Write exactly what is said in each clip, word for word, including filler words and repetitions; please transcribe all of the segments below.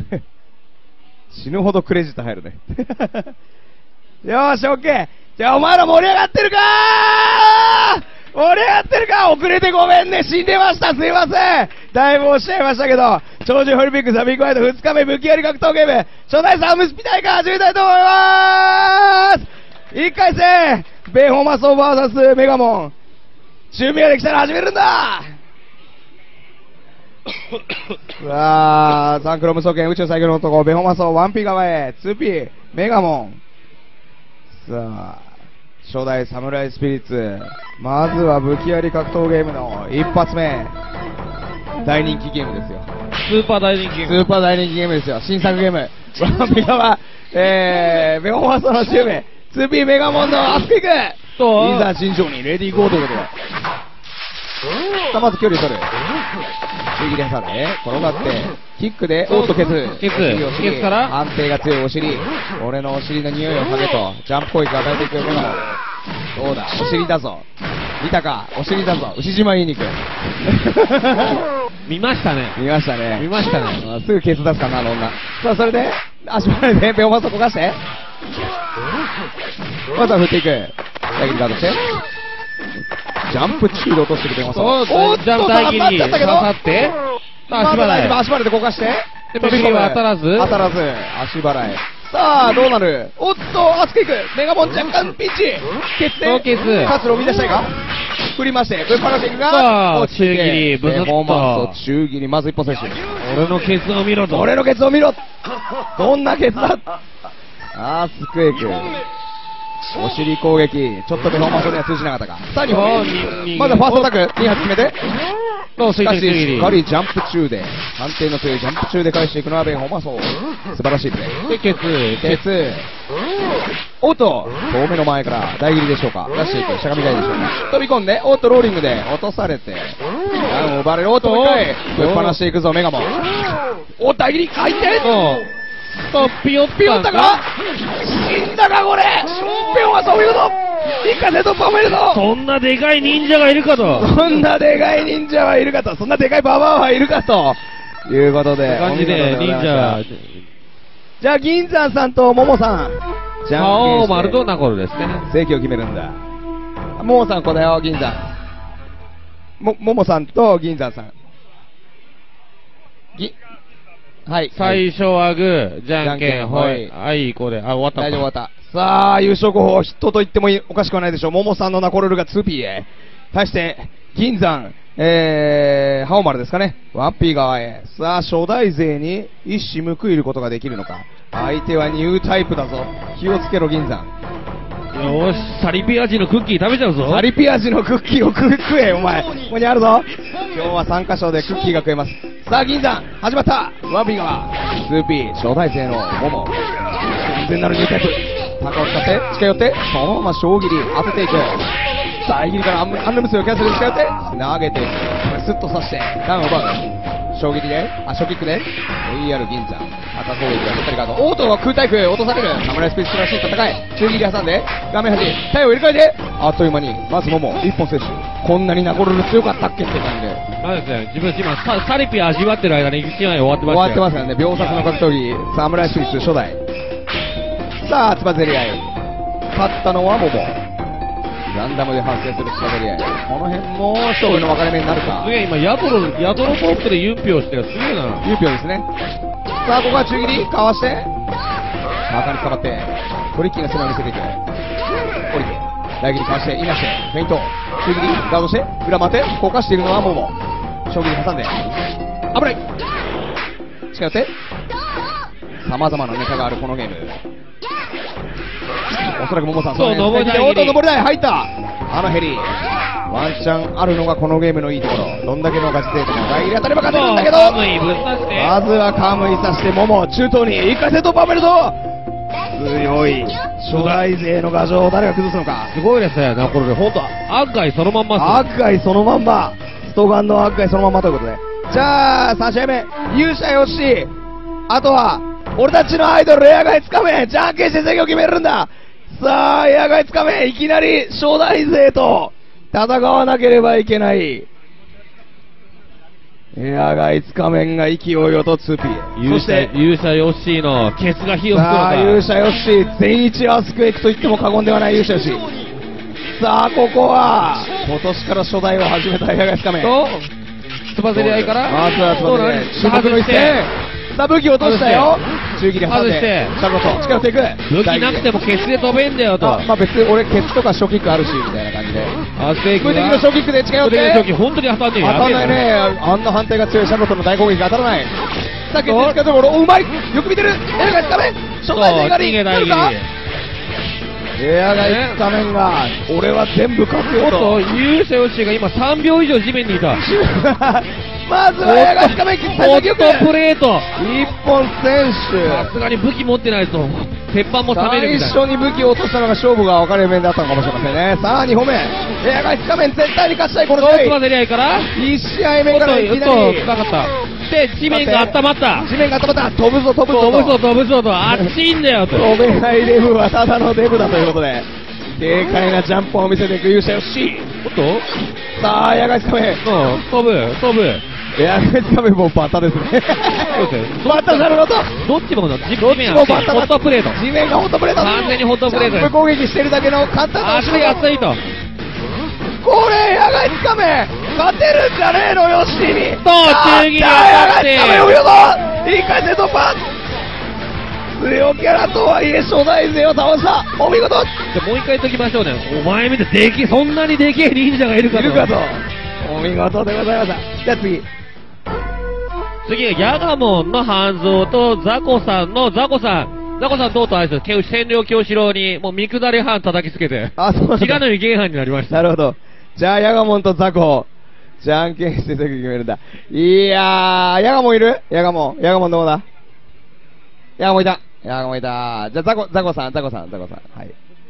死ぬほどクレジット入るね。よーし、オッケー。じゃあ、お前ら盛り上がってるかー盛り上がってるか遅れてごめんね。死んでました。すいません。だいぶ押しちゃいましたけど、超人ホリピックザビッグワイドふつかめ武器やり格闘ゲーム、初代サムスピ大会始めたいと思いまーす。いっかい戦、ベイホーマソー ブイエス メガモン。準備ができたら始めるんださあ、サンクロ無双剣宇宙最強の男、ベホマソー ワンピー 側へ、ツーピー、メガモン。さあ、初代サムライスピリッツ。まずは武器あり格闘ゲームの一発目。大人気ゲームですよ。 スーパー大人気ゲーム。 スーパー大人気ゲームですよ。新作ゲーム。ワンピー側、えー、ベホマソーのチューメ、ツーピー メガモンのアスクイクと、 いざ慎重にレディーゴーということで。さあ、まず距離取る。中切り挟んで、転がって、キックで、おっと消す。 消すお尻お尻消すから安定が強いお尻。俺のお尻の匂いを嗅げと、ジャンプ攻撃を与えていくもの。どうだ、お尻だぞ。見たか、お尻だぞ。牛島いい肉。 見ましたね。 見ましたね。 見ましたね。 あすぐケツ出すかな、あの女。さあ、それで、足払いで、ベオマスを焦がして。まずは振っていく。大切りガードして。ジャンプ中で落としてるベオマス。 おっと、ジャンプ大切りに刺さって、足払い。 足払いでこかして。 で、飛び込みは当たらず。 当たらず、足払い。さあ、どうなるおっと、熱くいくメガモン若干ピンチケツで、 ケツ活路を生み出したいか振りまして、ブッパラシンが、 さあ、 落ちて中切り、ブスッベホマと。 スと中切り、まず一歩接種。 俺のケツを見ろと。 俺のケツを見ろどんなケツだアースクエイク。お尻攻撃。ちょっとベホマスには通じなかったか。さあ、にほん。まずはファーストアタック、に発決めて。 と、 しかし、 中切りしっか。りジャンプ中で、安定の強いジャンプ中で返していくのはベホマソ。素晴らしいプレー。 で、ケツ。 ケツ。おっと、遠目の前から大切りでしょうか。出していく、しゃがみ台でしょうか。飛び込んで、おっと、ローリングで落とされて、ダウンを奪われる、おっと、もう一回、ぶっ放していくぞ、メガモン。おっ、大切り、回転と、ピヨッピヨったか死んだか、これピヨはそういうこと一回で突破おめでとうそんなでかい忍者がいるかと。 そんなでかい忍者はいるかと、そんなでかいババアはいるかと、いうことで、 感じで、忍者。 じゃあ、銀山さんとモモさん、じゃんけん青して丸とナコルですね。 正規を決めるんだ。モモさん、これよ、銀山。も、モモさんと銀山さん。ぎ、はい。 最初はグー、じゃんけん、ほじゃんけんい。はい、これ。あ、終わった。 大丈夫、終わった。さあ、優勝候補、ヒットと言ってもおかしくはないでしょう。モモさんのナコルルが ツーピー へ。対して、銀山、えー、ハオマルですかね。ワンピー側へ。さあ、初代勢に一矢報いることができるのか。相手はニュータイプだぞ。気をつけろ、銀山。 よし、サリピ味のクッキー食べちゃうぞ。 サリピ味のクッキーを食食え、お前。ここにあるぞ。今日はさん箇所でクッキーが食えます。さあ、銀山、始まったワンピー側。ツーピー、初代勢のモモ。完全なるニュータイプ。高を使って、近寄って、そのまま将棋に当てていく。大切りからアンアンルムスをキャンセルで近寄って、投げて、スッと刺して、ダウンを奪う。将棋で、あ、初キックで、エーアール 銀山。赤攻撃がしっかりガード。オートは空対空、落とされる。サムライスピリッツらしい戦い。中切り挟んで、画面端、体を入れ替えて、あっという間に、まずモモ、一本接種。こんなにナコルル強かったっけって感じで。 まあですね、自分今、ササリピ味わってる間に一枚終わってましたよ。 終わってますよね。秒殺の格闘技、サムライスピリッツ初代。さあ、つばぜり合い。勝ったのはモモ。ランダムで発生するつばぜり合い。この辺も勝負の分かれ目になるか。 すげえ、今、ヤトロ、ヤトロポップでユンピョウしてる。すげえな。 ユーピョですね。さあ、ここは中切り、かわして、中に捕まって、トリッキーな攻めを見せていく。降りて、大切りかわして、いなして、フェイント、中切り、ガードして、裏回って、こかしているのはモモ。将棋に挟んで、危ない近寄って、様々なネタがあるこのゲーム。おそらくモモさん、 そう登り台おっと登り台入ったあのヘリ。ワンチャンあるのがこのゲームのいいところ。どんだけのガチ勢でも大切り当たれば勝てるんだけど、 カムイぶっ刺して。 まずはカムイさしてモモ、中東に一回戦突破おめでとう強い。初代勢の牙城を誰が崩すのか。 すごいですね、ナコルル。ほんと、アッガイそのまんまっす。 アッガイそのまんま。ストガンのアッガイそのまんまということで。じゃあ、さん試合目。勇者よし。あとは、俺たちのアイドルエアガイつかめ。じゃんけんして制御を決めるんだ。さあ、エアガイつかめ。いきなり初代勢と戦わなければいけない。 エアガイツ仮面が勢いよと ツーピー。 勇者、勇者ヨッシーのケツが火を吹くのさあ、 か。 勇者ヨッシー、全一アースクエイクと言っても過言ではない勇者ヨッシー。さあ、ここは、今年から初代を始めたエアガイツ仮面。 と、つばぜり合いから、 まずはつばぜり合い。注目の一戦。さあ、武器を落としたよ。中切り挟んで、 外してシャコと近寄っていく。 武器なくてもケツで飛べんだよと。 あ、まあ別に俺ケツとか初キックあるし、みたいな感じで。 アースクエイク無敵の初キックで近寄って。 無敵の初キック、本当に当たんねえよ。 当たんないね。あんな判定が強いシャコトの大攻撃が当たらない。さあ、決定近いところ、お、うまい。よく見てる。エアガイツ仮面。初代で狩り。 逃げないなるか。エアガイツ仮面が、俺は全部勝つよおっと、 と。 勇者ヨッシーが今さんびょう以上地面にいた。 まずはエアガイツ仮面切ったホットプレート。 一本選さすがに武器持ってないと、鉄板も手。 冷めるみたいな。 最初に武器を落としたのが勝負が分かれる面だったのかもしれませんね。さあ、にほんめ。エアガイツ仮面絶対に勝ちたい、この試合。 つばぜり合いから、 いち試合目からいきなおっと、 り。 つなかった。で、地面が温まった。 地面が温まった。飛ぶぞ、飛ぶぞ。 飛ぶぞ、飛ぶぞと、熱いんだよと。 飛べないデブはただのデブだということで、軽快なジャンプを見せていく勇者よし。 おっと、 さあ、エアガイツ仮面。 うん、飛ぶ、飛ぶ。 エアガイツ仮面もバタですね。 そうですよ。 バタなるのと。 どっちもの地どっち面はもバタホットプレート。 地面がホットプレート。 完全にホットプレートですジャンプ攻撃してるだけの簡単な。 熱い熱いと。 これ、エアガイツ仮面勝てるんじゃねえの、ヨッシーに。 と中切り当たってエアガイツ仮面を見るぞ。いい回戦突破。強キャラとはいえ初代勢を倒した。お見事。 じゃあもう一回言っときましょうね。お前見てでけえ、そんなにでけえ忍者がいるかと。 いるかと。お見事でございました。じゃあ次。 次はヤガモンの半蔵とザコさんのザコさん。ザコさんとうとうあれですよ、千両京志郎にもう見下り班叩きつけて、 あ、そうなんだ。 白塗原班になりました。 なるほど。じゃあ、ヤガモンとザコ。じゃんけんしてすぐ決めるんだ。いやー、ヤガモンいるヤガモン。ヤガモンどこだヤガモンいた。ヤガモンいた。じゃあ、ザコ、ザコさん、ザコさん、ザコさん。はい。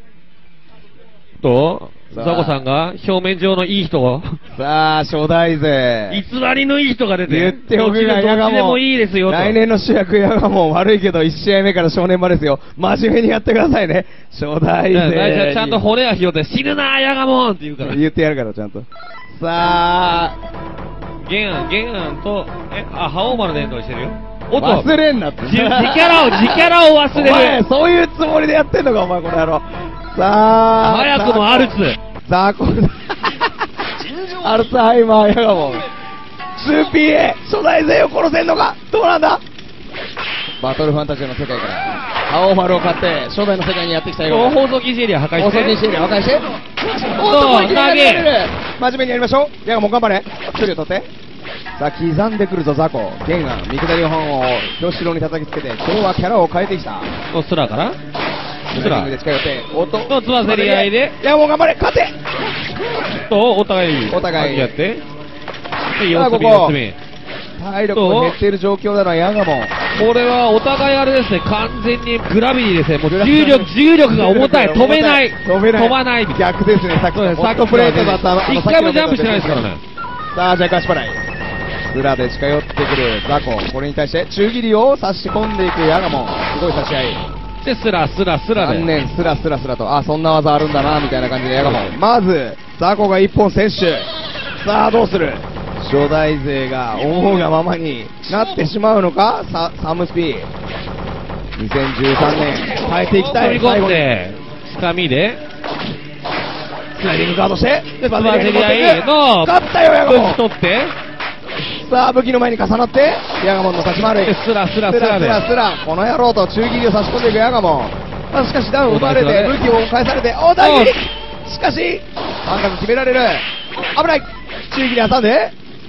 と、 さあザコさんが表面上のいい人を、 さあ、初代勢。 偽りのいい人が出て、 言っておくが、 どっちヤガモン。 でもいいですよと。 来年の主役ヤガモン悪いけど、いち試合目から正念場ですよ。真面目にやってくださいね。初代だから勢。 ちゃんと骨は拾って、死ぬなヤガモンって言うから。 言ってやるから、ちゃんと。さあ、 原案、原案と、え、あ、覇王丸のエントリーしてるよ。おっと、 忘れんなって。 自自キャラを、自キャラを忘お前、 れる。 そういうつもりでやってんのか、お前、この野郎。さあ、 早くもアルツ。 さあ、これ、アルツハイマーヤガモン。ツーピーエー、初代勢を殺せんのかどうなんだバトルファンタジーの世界から、青丸を買って、初代の世界にやってきたよ。 放送禁止エリア破壊して。 放送禁止エリア破壊して。おっと、これいきなり投げられる。真面目にやりましょう。ヤガモン頑張れ。一人を取って。さあ、刻んでくるぞ、ザコ。ゲンガン、三下り本を、京志郎に叩きつけて、今日はキャラを変えてきた。 おスラからスラスラで近寄って、おっと、 のつばぜり合いで、 ヤガモン頑張れ、勝て。 と、お互い、 お互いやって、で、 さあ四つ目、 ここ四つ目。 体力が減っている状況なのはヤガモン。 これはお互いあれですね、完全にグラビティですね。もうグラビティ重力、重力が重たい。飛べない。 飛べない。 飛ばない。 逆ですね、さっきの。 そうですホットプレートだったあの一回もジャンプしてないですからね。 さあ、じゃあ、貸し払い。スラで近寄ってくるザコ。これに対して、中切りを差し込んでいくヤガモン。すごい差し合い。 で、スラ、スラ、スラで。 残念、スラスラスラと。あ、そんな技あるんだな、みたいな感じでヤガモン。まず、ザコが一本選手。さあ、どうする初代勢が思うがままになってしまうのかササムスピー。にせんじゅうさんねん、変えていきたい。 飛び込んで、つかみで、 スライディングガードして、で、バつばぜり合いの、 勝ったよ、ヤガモン。 武器取って、 さあ、武器の前に重なって、ヤガモンの立ち回り。 でスラ、スラ、ススラスラで。 ラスラ、この野郎と中切りを差し込んでいくヤガモン。まあ、しかしダウン奪われて、武器を返されて、お大切りしかし、半角決められる。危ない中切り挟んで、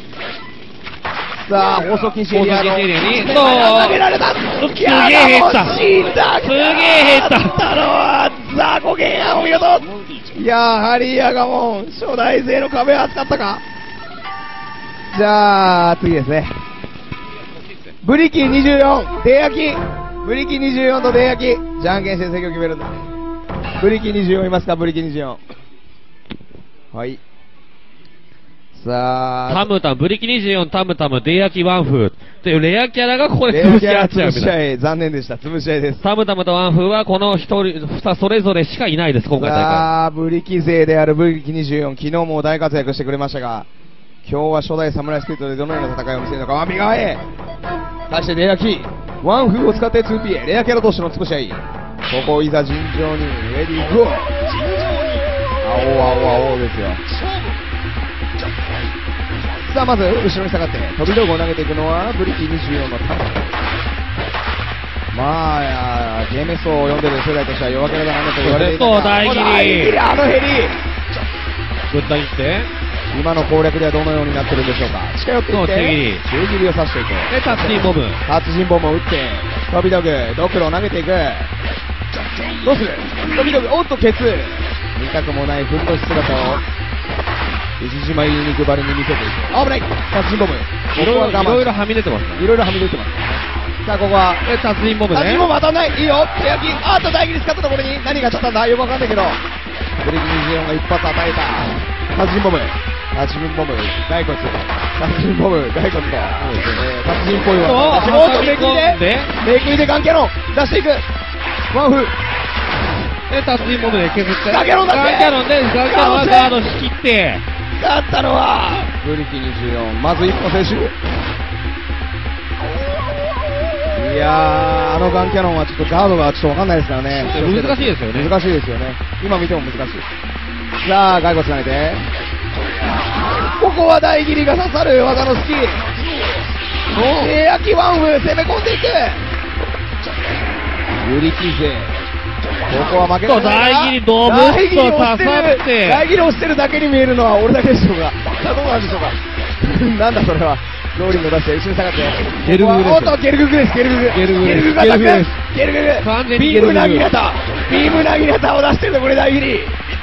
さあ、放送禁止エリアの。 放送禁止エリアに目の前に投げられた。 すげえ減ったヤガモン死んだ。 すげえ減った勝ったのは、ザコゲンやお見事。やはりヤガモン、初代勢の壁は厚かったか。じゃあ、次ですね。ブリキにじゅうよん、デ焼き。ブリキにじゅうよんとデ焼き。じゃんけんして席を決めるんだ。ブリキにじゅうよんいますか、ブリキにじゅうよん。はい。さあ、 タムタム、ブリキにじゅうよん、タムタム、デヤキワンフーというレアキャラがここでレアキャラ潰し合っちゃうみたいな。 潰し合い、残念でした。潰し合いです。 タムタムとワンフーはこの一人、二それぞれしかいないです、今回大会。 さあ、ブリキ勢であるブリキにじゅうよん、昨日も大活躍してくれましたが、 今日は初代サムライスピリットでどのような戦いを見せるのか。ワンピー側へ。対してレアキー。ワンフーを使って ツーピーエー。レアキャラ同士の潰し合い。ここいざ尋常に。レディーゴー。青青青ですよ。さあまず後ろに下がって飛び道具を投げていくのはブリキーにじゅうよんのタンク。まあゲーメストを読んでる世代としては弱キャラだなと言われていたが、 大切りあのヘリぶった切って今の攻略ではどのようになってるんでしょうか。近寄っていって中切りを刺していく。 でタッチンボム達人ボムを打って飛び道具ドクロを投げていく。どうする飛び道具おっとケツ見たくもないふんどし姿を石島ユニークバリに見せていく。危ない達人ボム。 いろいろいろいろはみ出てますね。 いろいろはみ出てます。さあここはえ達人ボムね。 達人ボム当たんない。いいよ手焼き。あっと大切り使ったところに何が当たったんだよくわかんないけどブリキにじゅうよんが一発与えた。達人ボム達人ボム骸骨達人ボム骸骨と達人っぽいわ。おっとめくりでめくりでガンキャノン出していく。ワンフで達人ボムで削ってガンキャノンだってガンキャノンでガンキャノンはガード仕切って勝ったのはブリキにじゅうよん。まず一歩選手。いやーあのガンキャノンはちょっとガードがちょっとわかんないですからね。 難しいですよね。 難しいですよね。今見ても難しい。さあ骸骨投げてここは大切りが刺さる技の好き。手焼きワンフ攻め込んでいく。ブリキ勢ここは負けない。 大切りドブッと刺さって大切りをしてるだけに見えるのは俺だけでしょうか。さあどうなんでしょうか。なんだそれは。ローリングを出して後ろに下がってゲルググです。 おっとゲルググです。ゲルググゲルググゲルググアタックです。ゲルググ完全にビームゲルググなぎなたビームなぎなたを出してるのこれ大切り。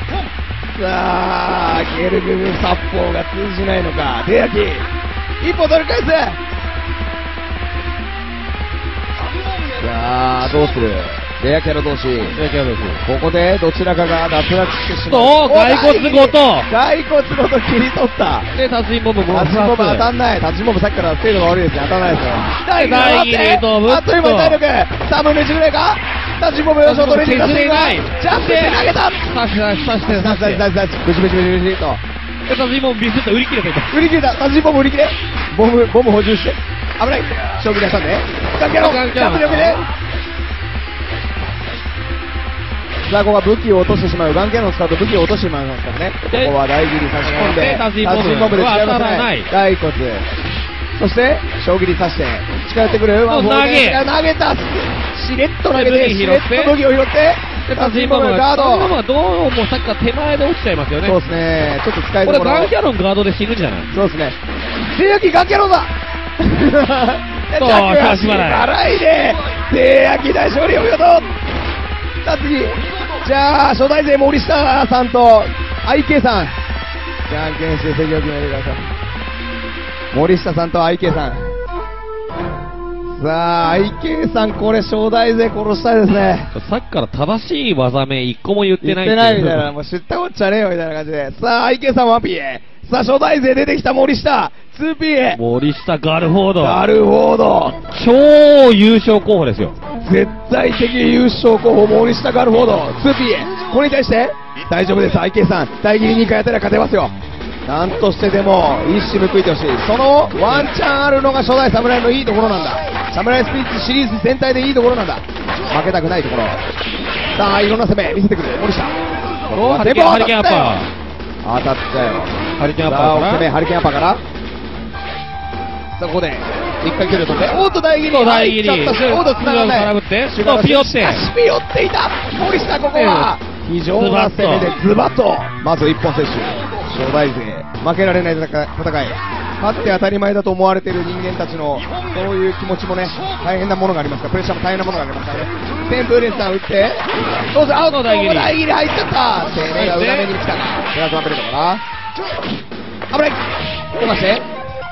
さあゲルググ殺法が通じないのか。手焼き一歩取り返す。さあどうする。レアキャラ同士。 レアキャラ同士。 ここでどちらかが脱落してしまう。 と骸骨ごと骸骨ごと切り取った。 で達人ボムも達人ボム当たんない。達人ボムさっきから精度が悪いですね。当たらないですよ。 大切りとぶっとあっという間に体力さんぶんのいちぐらいか。達人ボムよしを取りに行かせていない。ジャンプして投げた。 刺して刺して刺して刺してブチブチブチブチとで達人ボムビスッと売り切れていた。 売り切れた。達人ボム売り切れ。ボムボム補充して危ない。将棋出したんでガンキャノンジャンプ力でさあここは武器を落としてしまう。ガンキャノンを使うと武器を落としてしまいますからね。ここは大切り差し込んで達人ボムで違いません。骸骨そして将棋に刺して近寄ってくるワンフォーで投げた。しれっと投げてしれっと武器を拾って達人ボムガードがどうもさっきから手前で落ちちゃいますよね。 そうですねちょっと使いこどころ。 れガンキャノンガードで死ぬんじゃない。 そうですね。手焼きガンキャノンだ。 そう着足払いで手焼き大勝利お見事。さあ次じゃあ初代勢森下さんと アイケー さんじゃんけんして席を決めてください。森下さんと アイケー さん。さあ アイケー さんこれ初代勢殺したいですね。 さっきから正しい技名一個も言ってない言ってないみたいなもう知ったこっちゃねえよみたいな感じで。さあ アイケー さん ワンピーエー。さあ初代勢出てきた森下 ツーピーエー。 森下ガルフォードガルフォード超優勝候補ですよ。 絶対的優勝候補森下ガルフォード ツーピーエー。 これに対して大丈夫です。 アイケー さん大切りにかいやったら勝てますよ。なんとしてでも一矢報いてほしい。そのワンチャンあるのが初代侍のいいところなんだ。侍スピリッツシリーズ全体でいいところなんだ。負けたくないところ。さあいろんな攻め見せてくる森下。 おハリケーンハリケーンアッパー当たったよ。 ハリケーンアッパーさあ攻めハリケーンアッパーからさあここで一回距離を取っておっと大切り大切りおっと繋がんない。 空振ってそうピヨってしかしピヨっていた森下。ここは非常な攻めでズバッとまず一本接種。初代勢負けられない戦い勝って当たり前だと思われている人間たちのそういう気持ちもね大変なものがありますからプレッシャーも大変なものがありますからね。テンプーレンさん打ってどうぞアウト大切り大切り入っちゃった。攻めが裏目に来たか手が止まってるのかな。危ない飛ばして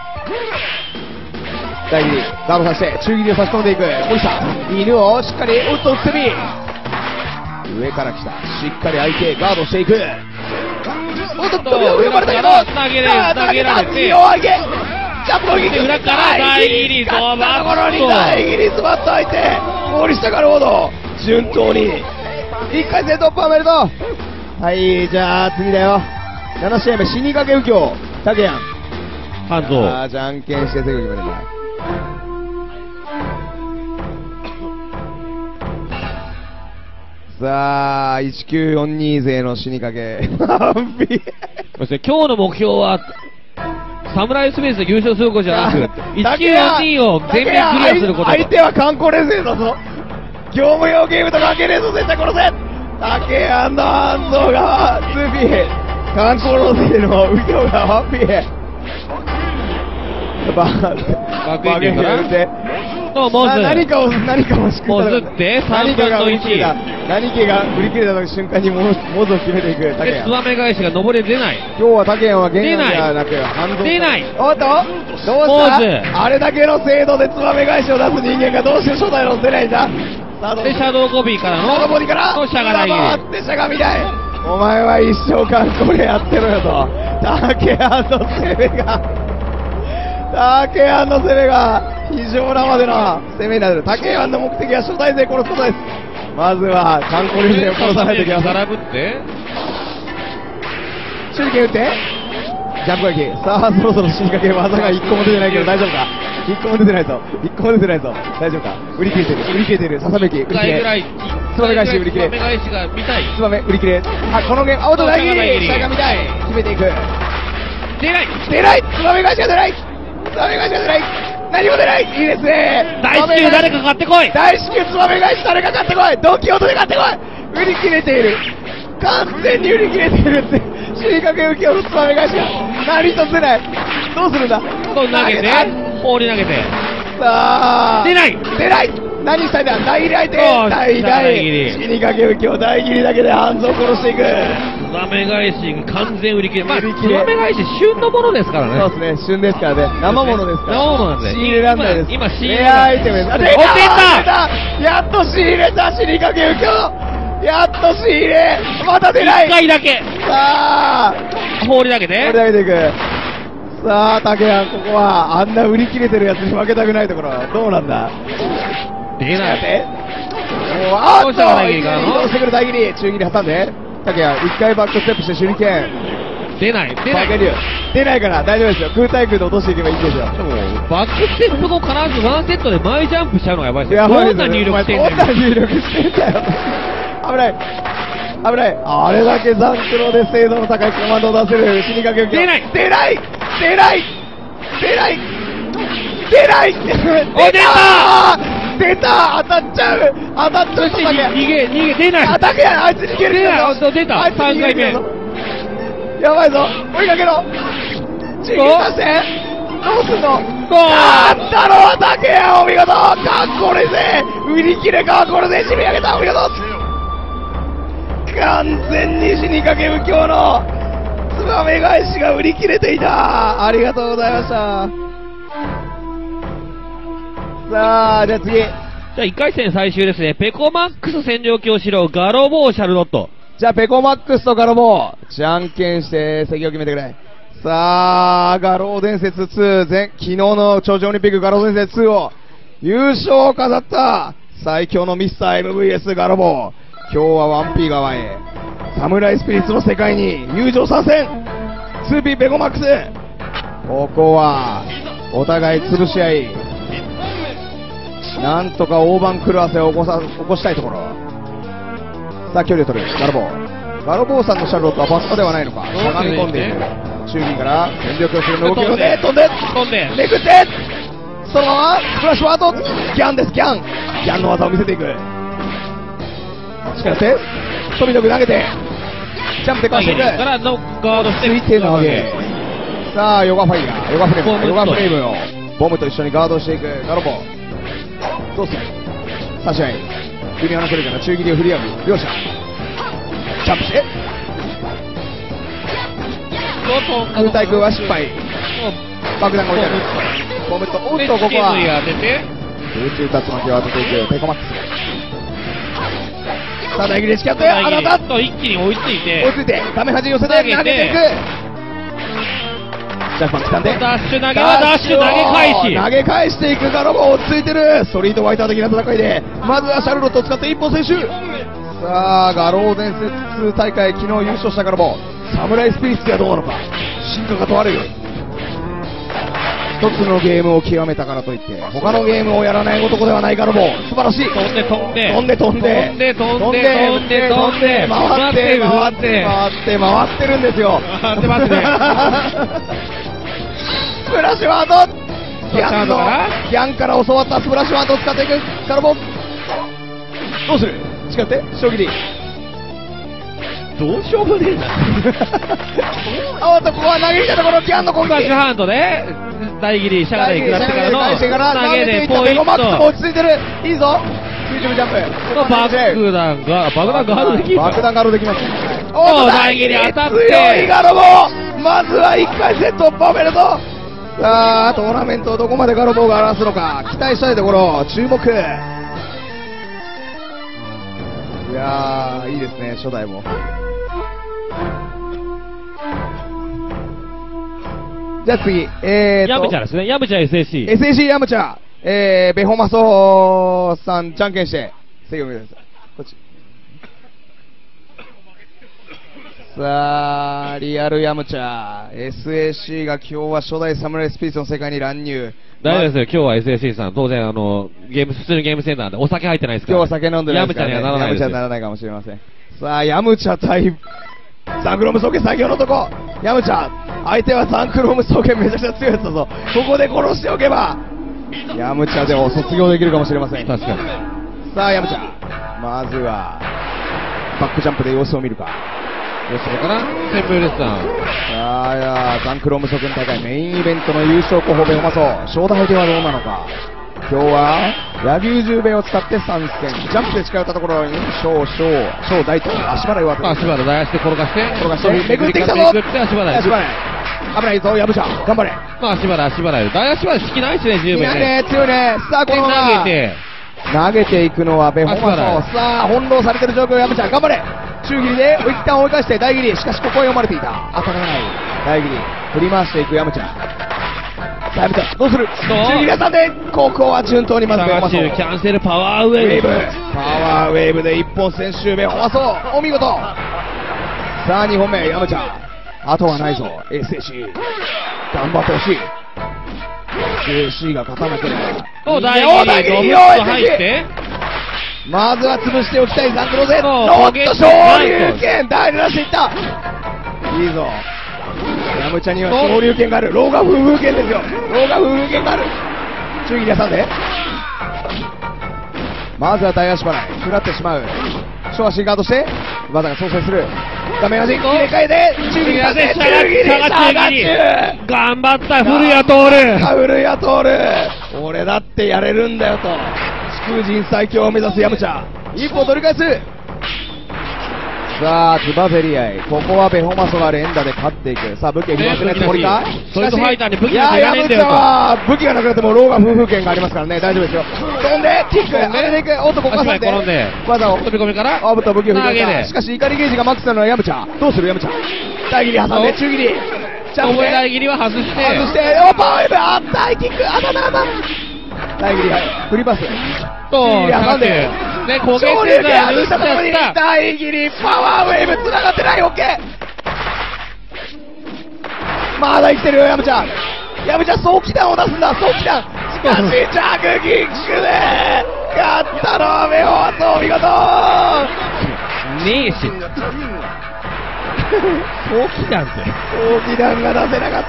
大切りガードさせて中切りを差し込んでいく森下。犬をしっかり打っと打ってみ上から来たしっかり相手ガードしていく。おっと飛びを呼ばれたけど投げられ投げられて弱いけジャンプを引いて裏から大切りズバッと勝ったところに大切りズバッと相手森下ガルフォード順当にいっかい戦突破おめでとう。はいじゃあ次だよ。なな試合目死にかけ右京タケヤン半蔵。 あー、じゃんけんしてすぐ決めるんだ。さあ、いちきゅうよんに勢の死にかけ。完璧。 そして今日の目標は、サムライスペースで優勝することじゃなく、いちきゅうよんにを全面クリアすること。 相手は観光レスだぞ。業務用ゲームと関係ねえぞ、絶対殺せ。竹アンドハンゾがツーピー、観光路線の右京がワンピー。バーバックインっていうかなってと、モズ。 何かを、何かを仕組んだモズってさんぶんのいち。 何かが振り切れた瞬間にモモズを決めていく竹で、 谷。 ツバメ返しが登れ出ない。 今日は竹谷は現役ではなく反動。 出ない。 おっとどうモしズ。 たあれだけの精度でツバメ返しを出す人間がどうして初代の出ないんだ。さあどうで、シャドウコビーからシャドウの、 ボディからのしゃがない回ってしゃがみたい。お前は一生間これやってろよと。竹谷の攻めが竹谷の攻めが非常なまでの攻めになる。竹谷の目的は初代勢殺すことです。まずは観光リレーを殺さないといけません。 並ぶって手裏剣打ってジャンプ撃。さあそろそろ死にかける技がいっこも出てないけど大丈夫か。いっこも出てないぞ。いっこも出てないぞ。大丈夫か。売り切れてる。売り切れてる。ささめき。売り切れ。 一回ぐらい、 つばめ返し売り切れ。 つばめ返しが見たい。 つばめ売り切れ。あ、このゲーム、青と大切り。下が見たい。決めていく。 出ない。 出ない。つばめ返しが出ない。つばめ返しが出ない。何も出ない。いいですね。 大至急誰か買ってこい。 大至急つばめ返し誰か買ってこい。ドンキホーテで買ってこい。売り切れている。完全に売り切れているって。死にかけ浮世のつばめ返しが何一つ出ない。どうするんだ。 と投げて、放り投げて。 さあ出ない出ない。何したいんだ。大切り相手。 そう大大切り大死にかけ浮世大切りだけで半蔵殺していく。 ツバメ返し完全売り切れ。まあ、ツ売り切れバメ返し旬のものですからね。 そうですね、旬ですからね。生物ですから。 生物なんで仕入れらんないです。 今今仕入れレらんないアアイテムです。あお出出た出たやっと仕入れた。死にかけ浮世やっと仕入れ。また出ない。 一回だけ。 さあ放り投げこれて。 だけていく。さあ竹谷、ここはあんな売り切れてるやつに負けたくないところ。どうなんだ。 出ない。 てもうあーっとどうしたか大喜利からの移動してくる大喜利。中切り挟んで竹谷一回バックステップして手裏剣出ない。出ない。 バカ流出ないから大丈夫ですよ。空対空で落としていけばいいんですよ。 でもバックステップ後必ずワンセットで前ジャンプしちゃうのがやばいですよ。 やばいですよどんな入力してんだよ。 お前どんな入力してんだよ。危ない危ない。あれだけザンクロで精度の高いコマンドを出せる死にかけ浮世出ない出ない出ない出ない出ないお出た出た当たっちゃう当たっちゃうそして逃げ、逃げ、出ない。 あ、竹谷あいつ逃げる出ないぞ出たあいつ逃げるぞやばいぞ追いかけろ中継させてどうすんのあったろ竹谷お見事かっこれぜ売り切れかこれで締め上げたお見事完全に死にかけ右京のツバメ返しが売り切れていた。ありがとうございました。さあじゃあ次じゃあいっかい戦最終ですね。ペコマックス占領京城ガロボーシャルロット。 じゃあペコマックスとガロボーじゃんけんして席を決めてくれ。さあガロー伝説ツー前昨日の頂上オリンピックガロー伝説ツーを優勝を飾った最強のミスター エムブイエス ガロボー。今日は ワンピー 側へサムライスピリッツの世界に入場参戦 ツーピー ペコマックス。ここはお互い潰し合いなんとか大番狂わせを起こさ起こしたいところ。さあ距離を取るガロボーガロボーさんのシャルロットはバストではないのか。しゃがみ込んでいる中銀から全力をする動きをで飛んで飛んでめくってそのままスプラッシュワードギャンですギャンギャンの技を見せていく。しかして飛び道具投げてジャンプでかわしていくからのガードしてついて投げ。さあヨガファイヤーヨガフレームヨガフレームをボムと一緒にガードしていくガロボどうする差し合い微妙な距離から中切りを振り合う両者ジャンプして空対空は失敗爆弾が置いてあるボムとおっとここは当てて空中竜巻を当てていくペコマックス。さあ大切りしき合ってあなたと一気に追いついて追いついて画面端寄せて投げていくジャンプマン掴んでダッシュ投げはダッシュ投げ返し投げ返していくガロボ落ち着いてるストリートファイター的な戦いでまずはシャルロットを使って一本選手。さあガロー伝説大会昨日優勝したガロボサムライスピリッツがどうなのか進化が問われる。 一つのゲームを極めたからといって、他のゲームをやらない男ではないからも、素晴らしい。 飛んで飛んで。 飛んで飛んで。 飛んで飛んで飛んで飛んで。 回って回って回って回ってるんですよ。 回ってますね。 スプラッシュワードギャンの、ギャンから教わったスプラッシュワードを使っていく。カルボン。どうする？誓って、将棋。 どうしようもねえな。 あわとここは投げ入れたところ、ギャンの攻撃。 スプラッシュハンドで、大切り、シャガで下ってからの、投げでポイント。 マックスも落ち着いてる。いいぞ。空中ジャンプ。 爆弾が、爆弾ガードできる。 爆弾ガードできます。 おー、大切り当たって。 強いガロボ。まずはいっかい戦突破おめでとう。さあ、トーナメントをどこまでガロボが荒らすのか、期待したいところ、注目。いやー、いいですね、初代も。じゃあ次、えーと。 ヤムチャですね、ヤムチャ エスエーシー。 エスエーシー ヤムチャ、えー、ベホマソさん、じゃんけんして、制御見てください。こっち。さあ、リアルヤムチャ、エスエーシー が今日は初代サムライスピリッツの世界に乱入。 大丈夫ですよ、今日は エスエーシー さん、当然あの、ゲーム、普通のゲームセンターでお酒入ってないですから、 今日は酒飲んでないですから、ね、 ヤムチャにはならないですよ。 ヤムチャにならないかもしれません。さあ、ヤムチャ対、ザンクロムソケ最強の男。ヤムチャ、相手はザンクロムソケめちゃくちゃ強いやつだぞ。ここで殺しておけば、ヤムチャでも卒業できるかもしれません。 確かに。 さあ、ヤムチャ、まずは、バックジャンプで様子を見るか。 どうするかな、旋風レッサン。 さあ、いやザンクロムソケン大会メインイベントの優勝候補ベホマソ、初代ではどうなのか。今日は、野球十兵衛を使って参戦。ジャンプで近寄ったところに、小、小、小大と足払いを当てる。 足払い、大足で転がして、 転がして、めくってきたぞ。 めくって足払い。 足払い。危ないぞ、ヤムチャ、頑張れ。 まあ足払い、足払い。大足払い、引きないしね、十兵衛ね。 ね、強いね。さあ、このまま投げて、 投げていくのはベホマソ。さあ、翻弄されてる状況、ヤムチャ、頑張れ。中切りで一旦追い返して大切り、しかしここは読まれていた。当たらない大切り、振り回していくヤムチャ。さあ、ヤムチャどうする。中切り挟んで、ここは順当にまずベホマソ。 キャンセルパワーウェーブ、 パワーウェーブで一本先週ベホマソ、お見事。さあにほんめヤムチャ、あとはないぞ エスエーシー、 頑張ってほしい。 エスエーシー が勝たなければ。 お大切り、ドブッと入って、 まずは潰しておきたいザンクロゼ。ノット昇竜拳、大出していった。いいぞ、ヤムチャには昇竜拳がある。ローガ風風拳ですよ、ローガ風風拳がある。中切り挟んで、まずは大足払い、食らってしまう。小足ガードして技が操作する。画面端入れ替えて中切り挟んで、中切り、下が中、 頑張った古谷徹、 古谷徹、俺だってやれるんだよと空人最強を目指すヤムチャ、一歩取り返す。さあ、つばぜり合い、ここはベホマソが連打で勝っていく。さあ、武器が広くなって森か。 ストリートファイターに武器がいらねえんだよと。 ヤムチャは武器がなくなってもローガ夫婦権がありますからね、大丈夫ですよ。飛んで、キック、上げていく、おっと、ここはさんで、 転んで、 技を、 飛び込みから、 あぶと武器を振り投げでしかし、怒りゲージがマックスなのはヤムチャ。どうするヤムチャ。大切り挟んで、中切り。 覚え大切りは外して、 外して、おパワーウェーブ、あったいキック、あたたた。大切り、はい、振りパス。 と、挟んで、ね、焦げてた、 外したところに、大切り、パワーウェーブ、繋がってない、オッケー。まだ生きてるよ、ヤムチャ。ヤムチャ、早期弾を出すんだ、早期弾。しかし、着キックで、勝ったのはベホマソ、お見事。 ねえし。早期弾って。 早期弾が出せなかった。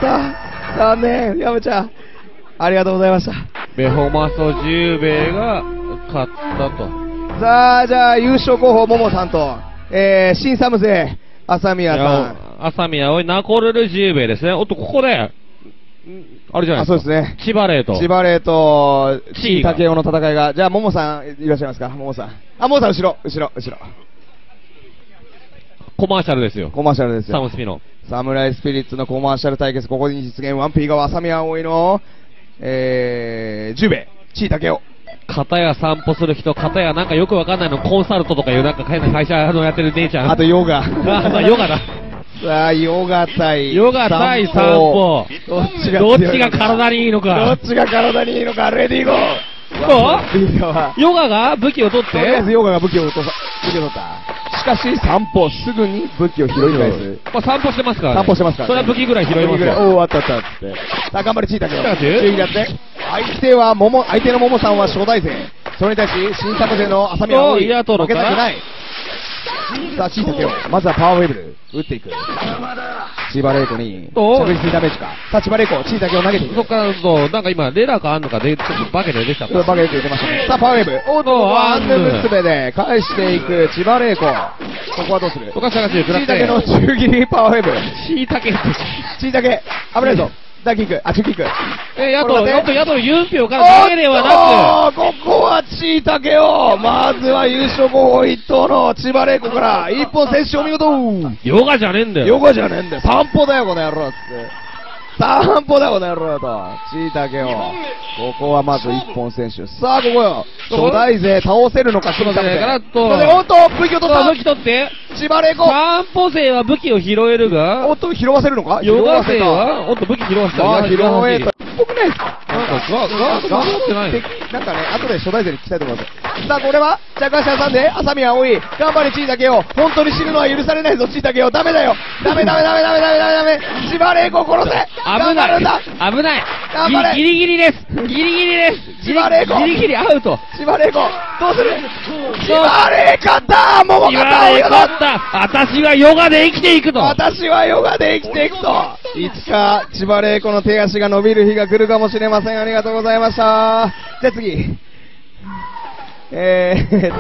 残念、ヤムチャ。ありがとうございました。 ベホマソ十兵衛が勝ったと。 さあ、じゃあ優勝候補、モモさんと、えー、新サムゼ、朝宮さん。 朝宮葵、ナコルル十兵衛ですね。おっと、ここで、あれじゃないですか。 あ、そうですね。 千葉レイと。 千葉レイと、チー竹雄の戦いが。じゃあ、モモさん、いらっしゃいますか、モモさん。あ、モモさん、後ろ、後ろ、後ろ。 コマーシャルですよ。 コマーシャルですよ。 サムスピの。 サムライスピリッツのコマーシャル対決、ここに実現。ワンピー側、朝宮葵の、えー、十兵衛、チー竹雄。 片や散歩する人、片やなんかよくわかんないの、コンサルトとかいうなんか変な会社のやってる姉ちゃん。 あとヨガ。 あ、ヨガだ。 さあ、ヨガ対ヨガ対散歩。 どっちがどっちが体にいいのか。 どっちが体にいいのか、レディーゴー。 そうヨガが武器を取って、 とりあえずヨガが武器を落とさ、武器を取った。 しかし散歩、すぐに武器を拾い返す。 まあ散歩してますからね。 散歩してますからねそれは武器ぐらい拾いますよ。 おお、あったあったっつって。さあ、頑張れ、チータケを。 チータケ注意やって。相手は、桃、相手の桃さんは初代勢。それに対し、新作勢の浅見葵。 おいやとろか負けたくない。さあ、チータケを。まずはパワーウェーブで打っていく。千葉玲子に、 お着実にダメージか。さあ、千葉玲子、チータケを投げていく。 そっからと、なんか今、レラかあんのかで、ちょっとバケで出てきた。 バケで出てましたね。さあ、パワーウェーブ。おっと、ワンヌ娘で返していく千葉玲子。ここはどうする？ おかし探しでチ食らって。 ータケの中切りパワーウェーブ。 しいたけって。 チータケ、危ないぞ。大キック、あ、中キック。 え、やと、 これ待ってやと、やと、ユンピョから投げではなおっとここはチータケを、まずは優勝候補一等の千葉玲子から一本選手お見事。 く、ヨガじゃねえんだよ。 ヨガじゃねえんだよ。散歩だよ、この野郎っつって。散歩だよ、この野郎と。チータケを。ここはまず一本選手。さあ、ここよ。初代勢倒せるのか、 そうだねガラッとおっと、武器を取っさあ武器た。 取って。 千葉玲子。 散歩勢は武器を拾えるが、 おっと、拾わせるのかヨガ勢たは、おっと武器拾わせた。 まあ、拾えいた。ぽくないですかなんか、ガ、ガード守ってないの。 なんかね、後で初代勢に聞きたいと思います。さあ、これは、着足挟んで、浅見葵、頑張れ、チータケを。本当に死ぬのは許されないぞ、チータケを。ダメだよ。ダメダメダメダメダメダメダメ。千葉玲子を殺せ。 危ない頑張るんだ。 危ない頑張れギリギリギリですギリギリですギリ千葉玲子ギリギリアウト千葉玲子、どうする千葉玲子勝った桃言わ勝れった勝った私はヨガで生きていくと私はヨガで生きていくと。いつか千葉玲子の手足が伸びる日が来るかもしれません。ありがとうございました。じゃあ次。えーっ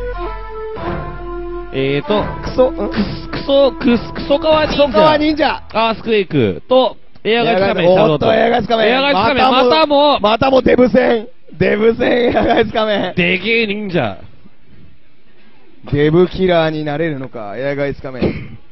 と、 えーとクソ、んクスクソクスクソ川忍クソ川者忍者。 アースクエイクとエアガイスカメンおっと、エアガイスカメン。 エアガイスカメンまたもまたもデブ戦。デブ戦エアガイスカメン。 でけえ忍者デブキラーになれるのか、エアガイスカメン。